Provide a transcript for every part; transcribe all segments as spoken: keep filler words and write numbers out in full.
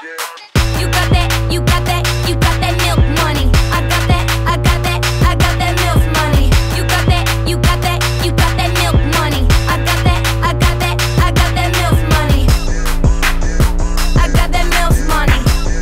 You got that, you got that, you got that milk money. I got that, I got that, I got that milk money. You got that, you got that, you got that milk money. I got that, I got that, I got that milk money. I got that milk money.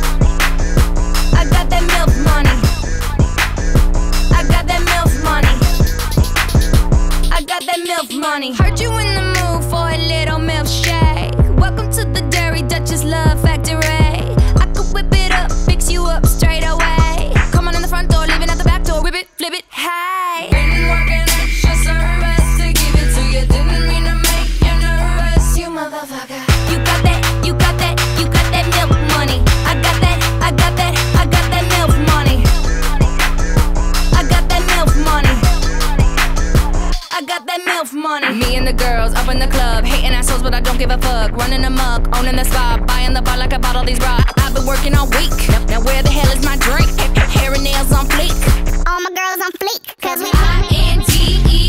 I got that milk money. I got that milk money. I got that milk money. Heard you in the mood for a little milkshake. Welcome to the Dairy Duchess Love Factory. I could whip it up, fix you up straight away. Come on in the front door, leaving out the back door. Whip it, flip it, hey. Been working extra service to give it to you. Didn't mean to make you nervous, you motherfucker. You got that, you got that, you got that milk money. I got that, I got that, I got that milk money. I got that milk money. I got that milk money. Me and the girls up in the club, hating assholes, but I don't give a fuck. Running amok, owning the spot, buying the bar like I bought all these rocks. I've been working all week. Now where the hell is my drink? Hair and nails on fleek. All my girls on fleek, cause we I N T E